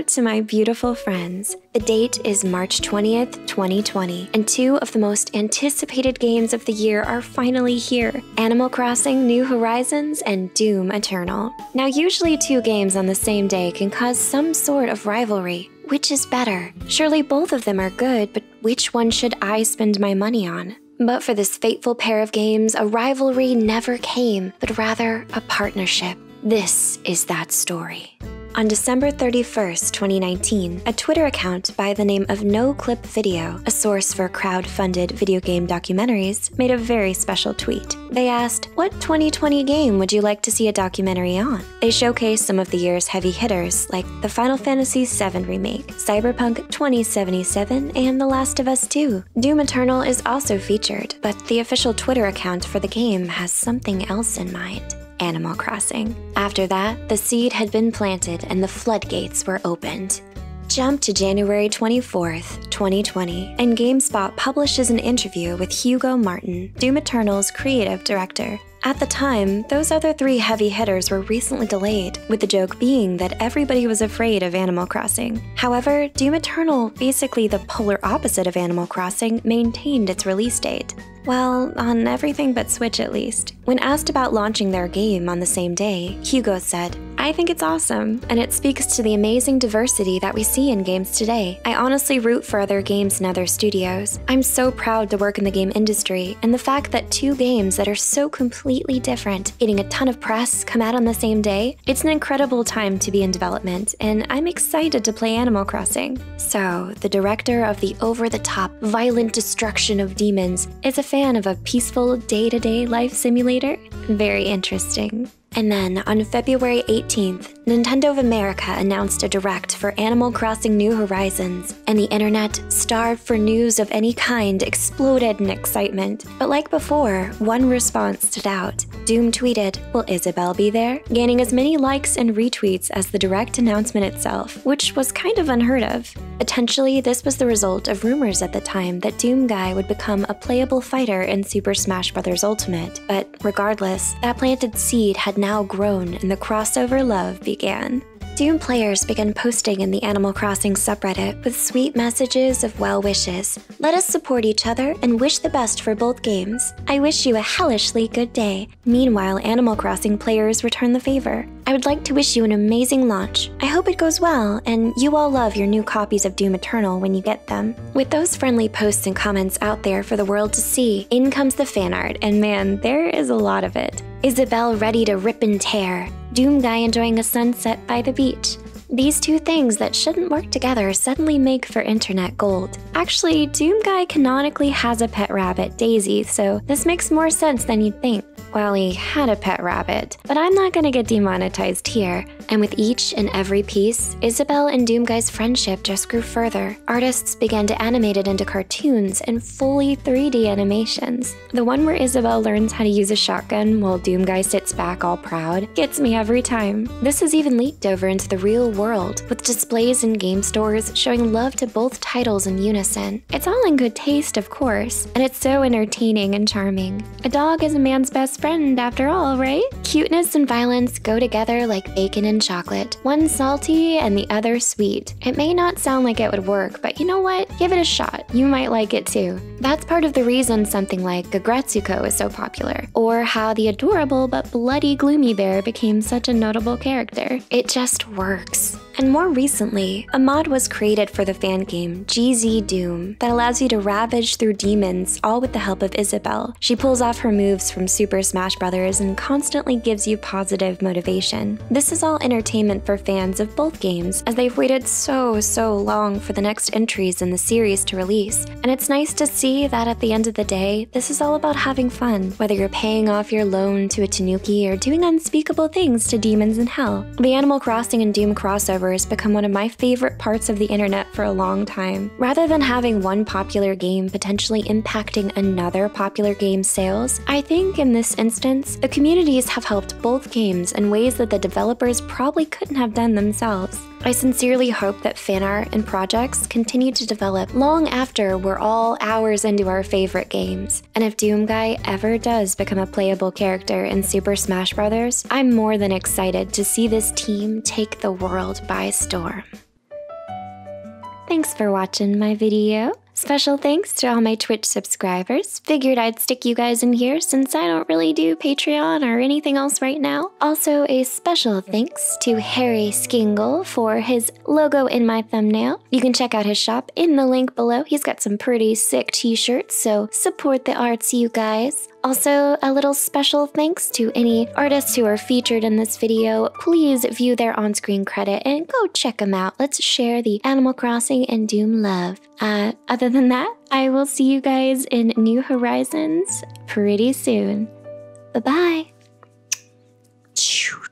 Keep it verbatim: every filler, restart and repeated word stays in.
to my beautiful friends. The date is March twentieth, twenty twenty, and two of the most anticipated games of the year are finally here: Animal Crossing New Horizons and Doom Eternal. Now, usually two games on the same day can cause some sort of rivalry. Which is better? Surely both of them are good, but which one should I spend my money on? But for this fateful pair of games, a rivalry never came, but rather a partnership. This is that story. On December thirty-first, twenty nineteen, a Twitter account by the name of NoClip Video, a source for crowd-funded video game documentaries, made a very special tweet. They asked, "What twenty twenty game would you like to see a documentary on?" They showcased some of the year's heavy hitters, like the Final Fantasy seven Remake, Cyberpunk twenty seventy-seven, and The Last of Us two. Doom Eternal is also featured, but the official Twitter account for the game has something else in mind: Animal Crossing. After that, the seed had been planted and the floodgates were opened. Jump to January twenty-fourth, twenty twenty, and GameSpot publishes an interview with Hugo Martin, Doom Eternal's creative director. At the time, those other three heavy hitters were recently delayed, with the joke being that everybody was afraid of Animal Crossing. However, Doom Eternal, basically the polar opposite of Animal Crossing, maintained its release date. Well, on everything but Switch at least. When asked about launching their game on the same day, Hugo said, "I think it's awesome, and it speaks to the amazing diversity that we see in games today. I honestly root for other games and other studios. I'm so proud to work in the game industry, and the fact that two games that are so completely different, getting a ton of press, come out on the same day, it's an incredible time to be in development, and I'm excited to play Animal Crossing." So, the director of the over-the-top, violent destruction of demons is a fan of a peaceful, day-to-day life simulator? Very interesting. And then, on February eighteenth, Nintendo of America announced a direct for Animal Crossing New Horizons, and the internet, starved for news of any kind, exploded in excitement. But like before, one response stood out. Doom tweeted, "Will Isabelle be there?" gaining as many likes and retweets as the direct announcement itself, which was kind of unheard of. Potentially, this was the result of rumors at the time that Doom Guy would become a playable fighter in Super Smash Bros. Ultimate, but regardless, that planted seed had now grown and the crossover love began. Doom players began posting in the Animal Crossing subreddit with sweet messages of well wishes. "Let us support each other and wish the best for both games. I wish you a hellishly good day." Meanwhile, Animal Crossing players return the favor. "I would like to wish you an amazing launch. I hope it goes well, and you all love your new copies of Doom Eternal when you get them." With those friendly posts and comments out there for the world to see, in comes the fan art, and man, there is a lot of it. Isabelle ready to rip and tear. Doom Guy enjoying a sunset by the beach. These two things that shouldn't work together suddenly make for internet gold. Actually, Doom Guy canonically has a pet rabbit, Daisy, so this makes more sense than you'd think. Well, he had a pet rabbit, but I'm not gonna get demonetized here. And with each and every piece, Isabelle and Doom Guy's friendship just grew further. Artists began to animate it into cartoons and fully three D animations. The one where Isabelle learns how to use a shotgun while Doom Guy sits back all proud gets me every time. This has even leaked over into the real world, with displays in game stores showing love to both titles in unison. It's all in good taste, of course, and it's so entertaining and charming. A dog is a man's best friend after all, right? Cuteness and violence go together like bacon and chocolate. One salty and the other sweet. It may not sound like it would work, but you know what? Give it a shot. You might like it too. That's part of the reason something like Gagretsuko is so popular, or how the adorable but bloody Gloomy Bear became such a notable character. It just works. And more recently, a mod was created for the fan game G Z Doom that allows you to ravage through demons, all with the help of Isabelle. She pulls off her moves from Super Smash Bros. And constantly gives you positive motivation. This is all entertainment for fans of both games, as they've waited so, so long for the next entries in the series to release. And it's nice to see that at the end of the day, this is all about having fun, whether you're paying off your loan to a Tanuki or doing unspeakable things to demons in hell. The Animal Crossing and Doom crossover has become one of my favorite parts of the internet for a long time. Rather than having one popular game potentially impacting another popular game's sales, I think in this instance, the communities have helped both games in ways that the developers probably couldn't have done themselves. I sincerely hope that fan art and projects continue to develop long after we're all hours into our favorite games. And if Doom Guy ever does become a playable character in Super Smash Bros., I'm more than excited to see this team take the world by storm. Thanks for watching my video. Special thanks to all my Twitch subscribers. Figured I'd stick you guys in here since I don't really do Patreon or anything else right now. Also, a special thanks to Harry Skingle for his logo in my thumbnail. You can check out his shop in the link below. He's got some pretty sick t-shirts, so support the arts, you guys. Also, a little special thanks to any artists who are featured in this video. Please view their on-screen credit and go check them out. Let's share the Animal Crossing and Doom love. Uh, other than that, I will see you guys in New Horizons pretty soon. Bye-bye.